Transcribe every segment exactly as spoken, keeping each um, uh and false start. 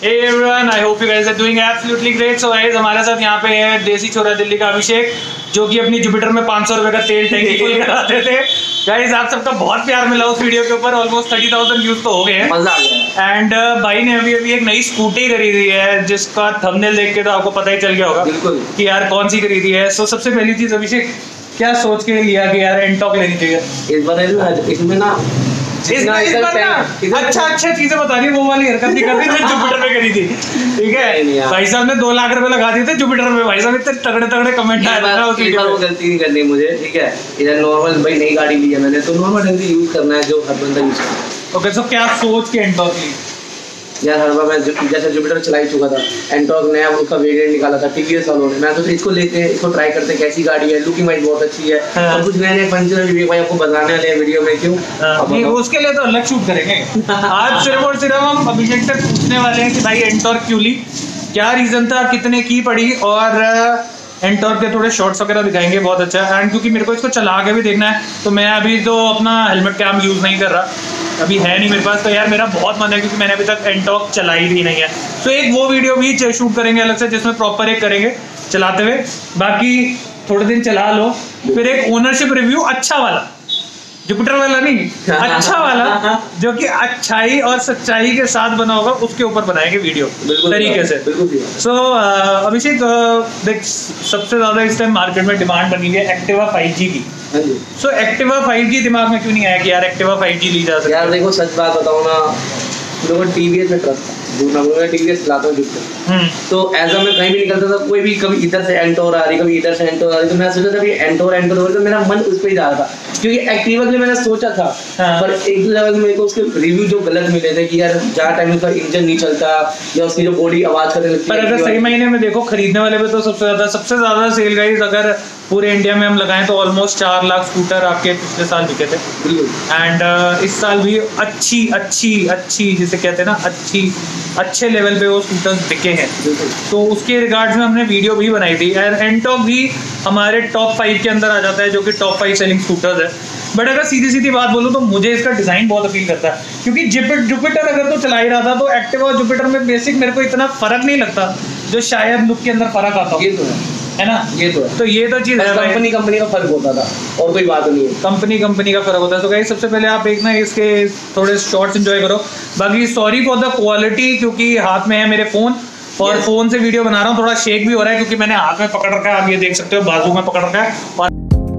Hey everyone, I hope you guys are doing absolutely great. So guys, हमारे साथ यहाँ पे है देसी छोरा दिल्ली का अभिषेक, जो कि अपनी जुपिटर में पाँच सौ रुपए का तेल टैंकी फुल कराते थे। गाइस, आप सबका बहुत प्यार मिला उस वीडियो के ऊपर, ऑलमोस्ट थर्टी थाउजेंड व्यूज तो हो गए हैं, मजा आ गया। एंड uh, भाई ने अभी अभी एक नई स्कूटी खरीदी है, जिसका थंबनेल देख के तो आपको पता ही चल गया होगा कि यार कौन सी खरीदी है। सो so, सबसे पहली चीज अभिषेक, क्या सोच के लिया कि यार एंटॉक लेनी चाहिए? इस बार इसमें ना इसमें इस बार ना अच्छा अच्छा चीजें बता रही, वो वाली हरकत नहीं कर रही जो जुपिटर में करी थी। ठीक है, भाई साहब ने दो लाख रुपए लगा दिए थे जुपिटर में। भाई साहब इतने तगड़े तगड़े कमेंट आए ना उस वीडियो में। वो गलती नहीं करनी मुझे, ठीक है। इधर नॉर्मल भाई नई गाड़ी ली है मैंने, तो नॉर्मल ढंग से यूज करना है जो हर बंदा यूज करता है। ओके, सो क्या सोच के एंटॉक ली? यार हर बार मैं जैसे जुपिटर चला ही चुका था, एंटॉक नया उसका वेरिएंट निकाला था टीवीएस वालों ने, मैं तो इसको लेते हैं, इसको ट्राई करते कैसी गाड़ी है, लुकिंग वाइज बहुत अच्छी है। हाँ। और कुछ नए नए फंक्शन भी भाई आपको बताने वाले हैं वीडियो में, क्यों? नहीं, उसके लिए तो अलग शूट करेंगे। आज सिर्फ और सिर्फ हम अभिषेक से पूछने वाले हैं कि भाई एंटॉर्क क्यों ली, क्या रीजन था, कितने की पड़ी, और एंटॉर्क के थोड़े शॉर्ट्स वगैरह दिखाएंगे। बहुत अच्छा है। एंड क्योंकि मेरे को इसको चला के भी देखना है, तो मैं अभी तो अपना हेलमेट कैम यूज़ नहीं कर रहा, अभी है नहीं मेरे पास। तो यार मेरा बहुत मन है, क्योंकि मैंने अभी तक एंटॉक चलाई भी नहीं है। तो एक वो वीडियो भी शूट करेंगे अलग से, जिसमें प्रॉपर एक करेंगे चलाते हुए। बाकी थोड़े दिन चला लो, फिर एक ओनरशिप रिव्यू अच्छा वाला, जुपिटर वाला नहीं, अच्छा वाला, जो कि अच्छाई और सच्चाई के साथ बना होगा, उसके ऊपर बनाएंगे वीडियो तरीके से। सो अभिषेक, देख सबसे ज्यादा इस टाइम मार्केट में डिमांड बनी है एक्टिवा फाइव जी की। सो एक्टिवा फाइव जी दिमाग में क्यों नहीं आया कि यार एक्टिवा फाइव जी ली जा सकती है? यार देखो सच बात बताओ ना, लोगों को टीवीएस में ट्रस्ट है, टीवीएस चलाता हूँ जुपिटर, तो एज अ मैं कहीं भी निकलता था, कोई भी कभी इधर से एंटोर आ रही, कभी इधर से एंटोर आ रही, तो मैं सोचा था एंटोर एंटोर, तो मेरा मन उस पर ही जा रहा था, क्योंकि एक्टिवा के लिए मैंने सोचा था। हाँ। पर एक दो जगह मेरे को उसके रिव्यू जो गलत मिले थे कि यार जहाँ टाइम उसका इंजन नहीं चलता या उसकी जो बॉडी आवाज करने लगती है। पर अगर सही महीने में देखो, खरीदने वाले पे तो सबसे ज्यादा सबसे ज्यादा सेल गाइस अगर पूरे इंडिया में हम लगाएं तो ऑलमोस्ट चार लाख स्कूटर आपके पिछले साल बिके थे। एंड uh, इस साल भी अच्छी अच्छी अच्छी जिसे कहते हैं ना, अच्छी अच्छे लेवल पे वो स्कूटर्स बिके हैं। तो उसके रिगार्ड्स में हमने वीडियो भी बनाई थी। एंटॉक भी हमारे टॉप फाइव के अंदर आ जाता है, जो कि टॉप फाइव सेलिंग स्कूटर्स है। बट अगर सीधी सीधी बात बोलूँ तो मुझे इसका डिज़ाइन बहुत अपील करता है, क्योंकि जुपिटर अगर तो चला ही रहा था, तो एक्टिवा और जुपिटर में बेसिक मेरे को इतना फर्क नहीं लगता जो शायद लुक के अंदर फर्क आता ये तो है है ना, ये तो है। तो ये तो चीज़ है, कंपनी कंपनी का फर्क होता था और कोई बात नहीं है, कंपनी कंपनी का फर्क होता है। तो गाइस सबसे पहले आप एक ना इसके थोड़े शॉर्ट्स एंजॉय करो। बाकी सॉरी फॉर द क्वालिटी, क्योंकि हाथ में है मेरे फ़ोन और फ़ोन से वीडियो बना रहा हूँ, थोड़ा शेक भी हो रहा है, क्योंकि मैंने हाथ में पकड़ रखा है, आप ये देख सकते हो बाजू में पकड़ रखा है। और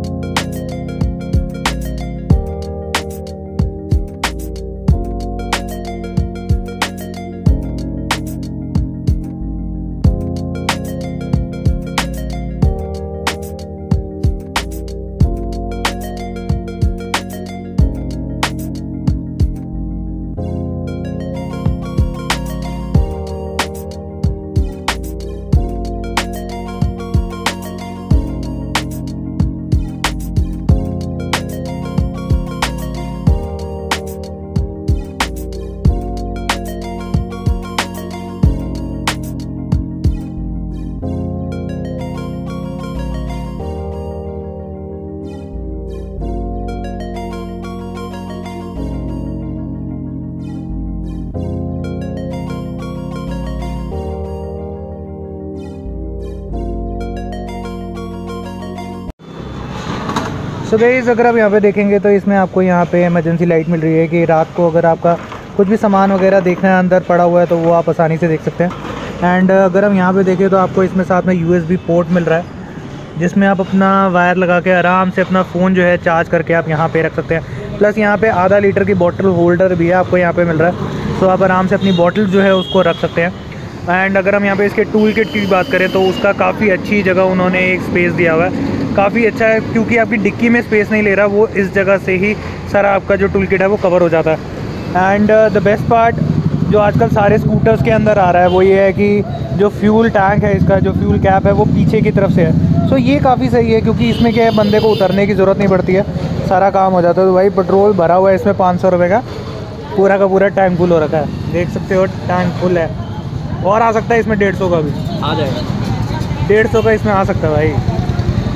सो गाइस, अगर आप यहाँ पे देखेंगे तो इसमें आपको यहाँ पे इमरजेंसी लाइट मिल रही है कि रात को अगर आपका कुछ भी सामान वगैरह देखना है अंदर पड़ा हुआ है तो वो आप आसानी से देख सकते हैं। एंड अगर हम यहाँ पे देखें तो आपको इसमें साथ में यूएसबी पोर्ट मिल रहा है, जिसमें आप अपना वायर लगा के आराम से अपना फ़ोन जो है चार्ज करके आप यहाँ पे रख सकते हैं। प्लस यहाँ पे आधा लीटर की बॉटल होल्डर भी है आपको यहाँ पे मिल रहा है, तो आप आराम से अपनी बॉटल जो है उसको रख सकते हैं। एंड अगर हम यहाँ पे इसके टूल किट की बात करें तो उसका काफ़ी अच्छी जगह उन्होंने एक स्पेस दिया हुआ है, काफ़ी अच्छा है, क्योंकि आपकी डिक्की में स्पेस नहीं ले रहा, वो इस जगह से ही सारा आपका जो टूल किट है वो कवर हो जाता है। एंड द बेस्ट पार्ट जो आजकल सारे स्कूटर्स के अंदर आ रहा है वो ये है कि जो फ्यूल टैंक है, इसका जो फ्यूल कैप है वो पीछे की तरफ से है। सो ये काफ़ी सही है, क्योंकि इसमें क्या है, बंदे को उतरने की ज़रूरत नहीं पड़ती है, सारा काम हो जाता है। तो भाई पेट्रोल भरा हुआ है इसमें पाँच सौ रुपये का, पूरा का पूरा टैंक फुल हो रखा है, देख सकते हो टैंक फुल है। और आ सकता है इसमें डेढ़ सौ का भी आ जाएगा, डेढ़ सौ का इसमें आ सकता है भाई।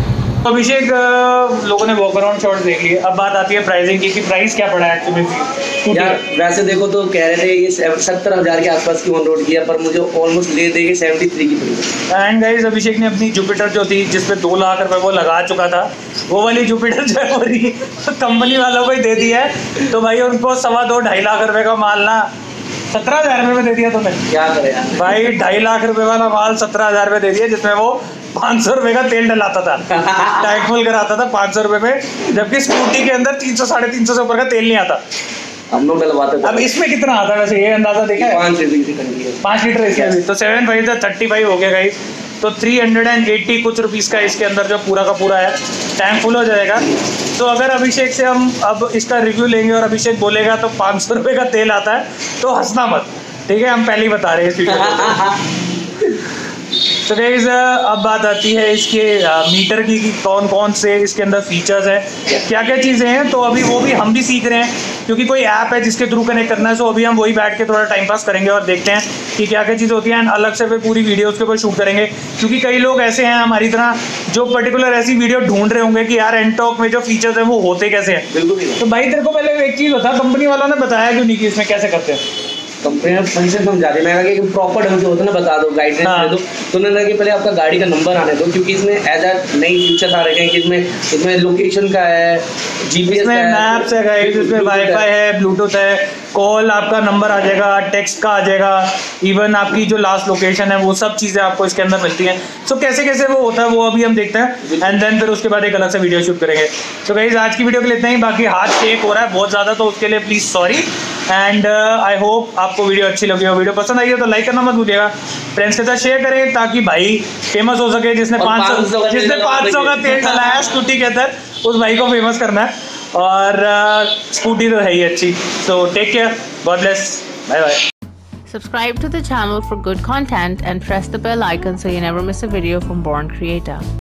तो अभिषेक लोगों ने वॉक अराउंड शॉट देख लिए, अब बात आती है प्राइसिंग की कि प्राइस क्या पड़ा है एक्चुअली। यार वैसे देखो तो कह रहे थे ये सत्तर हज़ार के आसपास की ऑन रोड की है, पर मुझे ऑलमोस्ट ले देगी सेवेंटी थ्री की पड़ी। एंड गाइस अभिषेक ने अपनी जुपिटर जो थी जिसपे दो लाख रुपए वो लगा चुका था, वो वाली जुपिटर जो है वो कंपनी वालों को ही दे दी है। तो भाई उनको सवा दो ढाई लाख रुपए का माल ना सत्रह हजार रुपये में दे दिया तुमने। क्या करे यार भाई, ढाई लाख रुपए वाला माल सत्रह हजार रुपये दे दिया, जिसमें वो पाँच सौ रुपये का तेल डलाता था, टैंक फुल कराता था पाँच सौ रुपये में, जबकि स्कूटी के अंदर तीन सौ साढ़े तीन सौ से ऊपर का तेल नहीं आता। हम लोग डलवाते थे। अब इसमें कितना आता है वैसे, ये अंदाजा देखा है? पाँच लीटर पाँच लीटर इसके भी, तो सेवन फाइव था थर्टी फाइव हो गया गाइस। तो थ्री हंड्रेड एंड एट्टी कुछ रुपीज़ का इसके अंदर जो पूरा का पूरा है टैंक फुल हो जाएगा। तो अगर अभिषेक से हम अब इसका रिव्यू लेंगे और अभिषेक बोलेगा तो पाँच सौ रुपये का तेल आता है, तो हंसना मत, ठीक है? हम पहले ही बता रहे हैं इस वीडियो में। तो गाइस अब बात आती है इसके मीटर की कि कौन कौन से इसके अंदर फीचर्स हैं, क्या क्या चीज़ें हैं। तो अभी वो भी हम भी सीख रहे हैं, क्योंकि कोई ऐप है जिसके थ्रू कनेक्ट करना है। सो अभी हम वही बैठ के थोड़ा टाइम पास करेंगे और देखते हैं कि क्या क्या चीज़ होती है, एंड अलग से फिर पूरी वीडियो उसके ऊपर शूट करेंगे। क्योंकि कई लोग ऐसे हैं हमारी तरह जो पर्टिकुलर ऐसी वीडियो ढूंढ रहे होंगे कि यार एनटॉक में जो फीचर्स हैं वो होते कैसे हैं। बिल्कुल। तो भाई तेरे को पहले एक चीज़ बता, कंपनी वालों ने बताया क्यों नहीं कि इसमें कैसे करते हैं? कंपनी में फंक्शन समझा रही, मैं कहा कि प्रॉपर ढंग से होता ना बता दो, गाइडलाइंस हाँ। दे दो। तो उन्होंने कहा कि पहले आपका गाड़ी का नंबर आने दो, क्योंकि इसमें एज अ नई फीचर्स आ रहे हैं कि इसमें इसमें लोकेशन का है, जीपीएस इसमें मैप्स है गाइस, इसमें वाईफाई है, ब्लूटूथ है, कॉल आपका नंबर आ जाएगा, टेक्स्ट का आ जाएगा, इवन आपकी जो लास्ट लोकेशन है वो सब चीज़ें आपको इसके अंदर मिलती हैं। सो कैसे कैसे वो होता है वो अभी हम देखते हैं, एंड देन फिर उसके बाद एक अलग से वीडियो शूट करेंगे। तो गाइस आज की वीडियो के लिए इतना ही, बाकी हाथ शेक हो रहा है बहुत ज़्यादा, तो उसके लिए please sorry. And I hope आपको वीडियो अच्छी लगी हो। वीडियो पसंद आई हो तो लाइक करना मत भूलिएगा, फ्रेंड्स के साथ शेयर करें ताकि भाई फेमस हो सके। जिसने पाँच सौ जिसने पाँच सौ का तेल डलाया स्कूटी के अंदर, उस भाई को फेमस करना है। और स्कूटी तो है ही अच्छी। So take care, God bless, bye bye. Subscribe to the channel for good content and press the bell icon so you never miss a video from Born Creator.